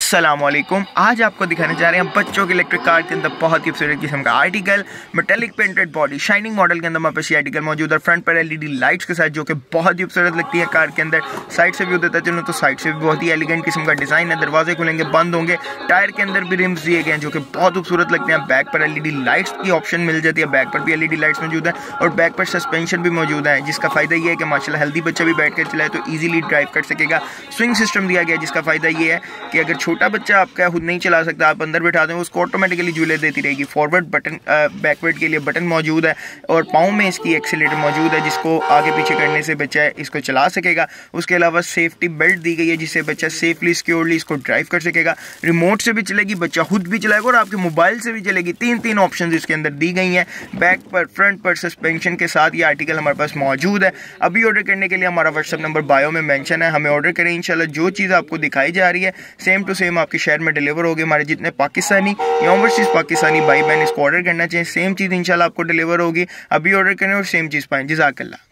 अस्सलामुअलैकुम। आज आपको दिखाने जा रहे हैं बच्चों के इलेक्ट्रिक कार के अंदर बहुत ही खूबसूरत किस्म का article, metallic painted body, shining model के अंदर हमारे पास ये आर्टिकल मौजूद है। फ्रंट पर एलईडी लाइट्स के साथ जो कि बहुत ही खूबसूरत लगती है कार के अंदर। साइड से भी देता चलूँ तो साइड से भी बहुत ही एलिगेंट किस्म का डिजाइन है। दरवाजे खुलेंगे, बंद होंगे। टायर के अंदर भी रिम्स दिए गए हैं जो कि बहुत खूबसूरत लगते हैं। बैक पर एलईडी लाइट्स की ऑप्शन मिल जाती है, बैक पर भी एलईडी लाइट्स मौजूद है और बैक पर सस्पेंशन भी मौजूद है, जिसका फायदा ये है कि माशाल्लाह हेल्दी बच्चा भी बैठ कर चलाए तो ईजिली ड्राइव कर सकेगा। स्विंग सिस्टम दिया गया जिसका फायदा ये है कि अगर छोटा बच्चा आपका खुद नहीं चला सकता, आप अंदर बैठा दें, उसको ऑटोमेटिकली झूले देती रहेगी। फॉरवर्ड बटन, बैकवर्ड के लिए बटन मौजूद है और पाँव में इसकी एक्सीलेटर मौजूद है जिसको आगे पीछे करने से बच्चा इसको चला सकेगा। उसके अलावा सेफ्टी बेल्ट दी गई है जिससे बच्चा सेफली सिक्योरली इसको ड्राइव कर सकेगा। रिमोट से भी चलेगी, बच्चा खुद भी चलाएगा और आपके मोबाइल से भी चलेगी। तीन ऑप्शन इसके अंदर दी गई हैं। बैक पर, फ्रंट पर सस्पेंशन के साथ ये आर्टिकल हमारे पास मौजूद है। अभी ऑर्डर करने के लिए हमारा व्हाट्सएप नंबर बायो में मेंशन है, हमें ऑर्डर करें। इंशाल्लाह जो चीज़ आपको दिखाई जा रही है सेम टू सेम आपके शहर में डिलीवर होगी। हमारे जितने पाकिस्तानी या ओवरसीज पाकिस्तानी भाई बहन इसको ऑर्डर करना चाहिए, सेम चीज़ इंशाल्लाह आपको डिलीवर होगी। अभी ऑर्डर करें और सेम चीज़ पाएं। जज़ाकल्लाह।